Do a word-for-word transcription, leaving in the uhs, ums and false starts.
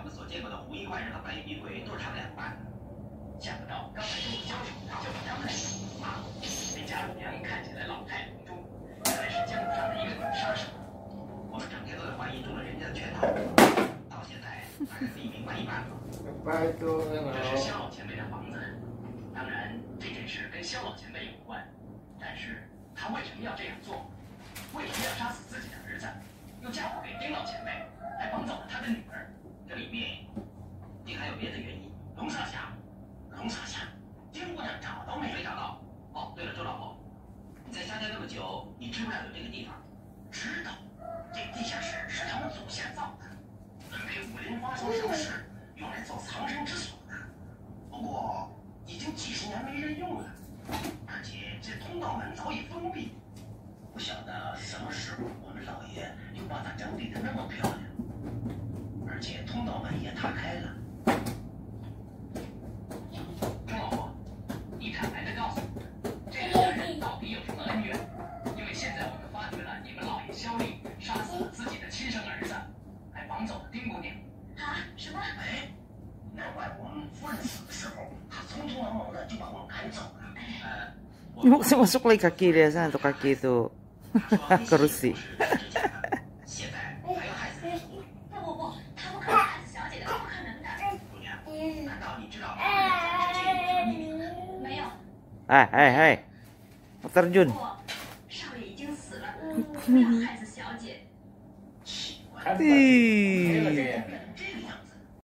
们所见过的狐疑怪人和白衣女鬼都是他们两个办的。想不到刚才这一交手就把张太师骂了。这贾汝娘看起来老态龙钟，原来是江湖上的一个女杀手。我们整天都在怀疑中了人家的圈套，到现在大概可以明白一半了。这是萧老前辈的房子，当然这件事跟萧老前辈有关，但是他为什么要这样做？为什么要杀死自己的儿子，又嫁祸给丁老前辈，还绑走了他的女儿？这里面定还有别的原因。龙少侠，龙少侠，丁部长找都没找到。哦，对了，周老伯，你在夏家那么久，你知不知道有这个地方？知道，这个地下室是他们祖先造的，准备武林发生什么事，用来做藏身之所的。不过已经几十年没人用了，而且这通道门早已封闭。不晓得什么时候我们老爷又把它整理得那么漂亮，而且通道门也打开了。钟老伯，你坦白的告诉我，这两个人到底有什么恩怨？因为现在我们发觉了你们老爷萧厉杀死了自己的亲生儿子，还绑走了丁姑娘。 啊？什么？ 哎，难怪我们夫人死的时候，他匆匆忙忙的就把我们赶走了。呃。 Masuk masuk lagi kaki dia sana tuh kaki itu kerusi. 现在还要害死你？ 不不不，他不可能害死小姐的，不可能的。 姑娘，难道你知道他们之间有什么秘密？ 没有。 哎哎哎 terjun. 不，少爷已经死了，不要害死小姐。 奇怪。 Ih.